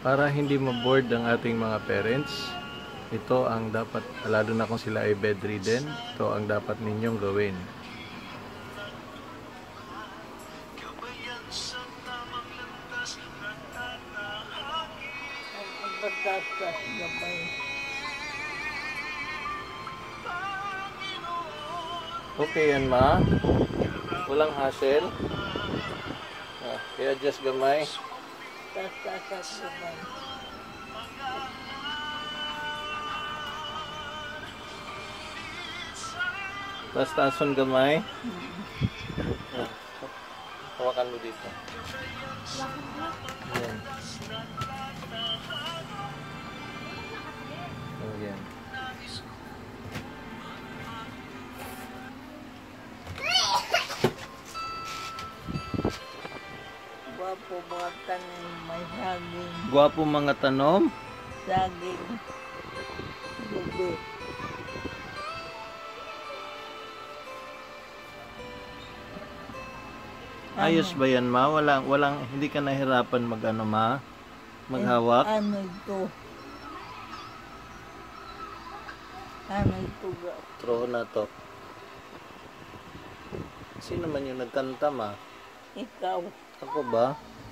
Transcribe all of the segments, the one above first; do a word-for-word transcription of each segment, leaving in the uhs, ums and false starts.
Para hindi ma-bored ang ating mga parents, ito ang dapat, lalo na kung sila ay bedridden, ito ang dapat ninyong gawin. Okay yan, ma? Walang hassle? Ah, i-adjust gamay. Tas-tason gamay. Ah, hawakan mo dito. Ayan. Ayan. Gwapo mga tanim, may saging. Gwapo mga tanom. Saging. Bubi. Ayos ba yan, ma? Walang, walang, hindi ka nahirapan mag ano, ma? Maghawak? Eh, ano ito? Ano ito ga? Throw na to. Sino man yung nagkanta, ma? Ikaw. Ako ba?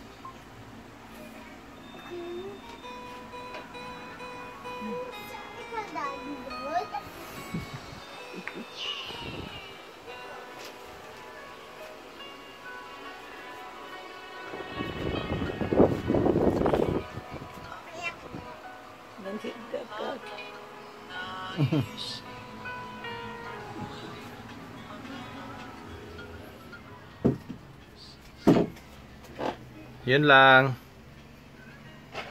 Nandiyan ka. Yun lang.